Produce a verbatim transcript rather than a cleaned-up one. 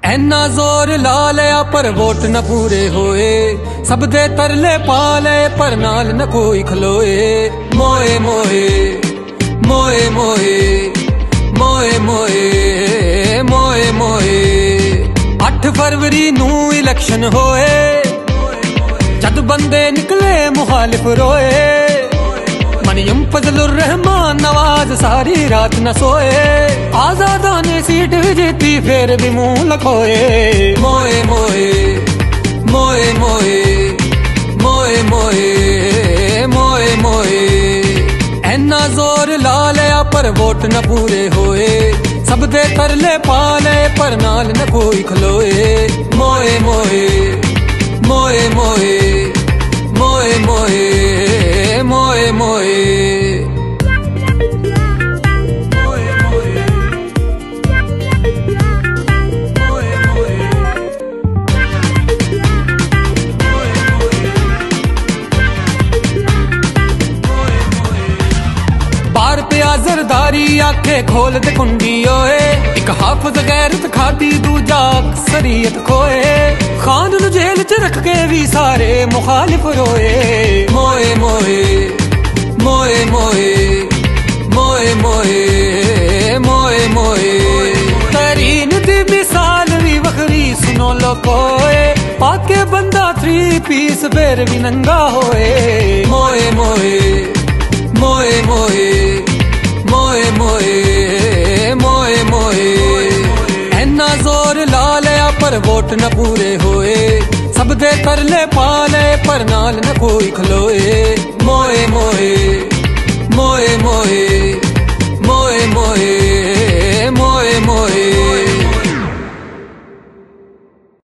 ऐना जोर ला लिया पर वोट न पूरे होए, सब दे तरले पा ले पर नाल न कोई खलोए। मोए मोए मोए मोए मोए मोए मोए मोए अठ फरवरी नू इलेक्शन होए, जद बंदे निकले मुखालिफ रोए। मनियम फजलुर रहमान नवाज सारी रात न सोए, आजादा ने सीट जीती फिर भी मुंह लखोए। मोए मोए मोए मोए मोए मोए मोए मोए ऐना जोर ला लिया पर वोट न पूरे होए, सब दे तरले पा ले पर नाल न कोई खलोए। मोए मोए मोए मोए मोए मोए मोए मोए बार पे आजरदारी आखे खोल दे कुंडी ओए, एक हाफिज गैरत खादी दूजा अक्सरियत खोए। खान नू जेल च रख के भी सारे मुखालिफ रोए। मोए मोए मोए मोए मोए मोए मोए मोए तरीन दी मिसाल भी वखरी सुनो लोकोए, पाके बंदा थ्री पीस फिर भी नंगा होए। मोए मोए मोए मोए मोए मोए मोए मोए ऐना जोर ला लिया पर वोट न पूरे होए, सब दे तरले पा ले पर नाल न कोई खलोए। मोए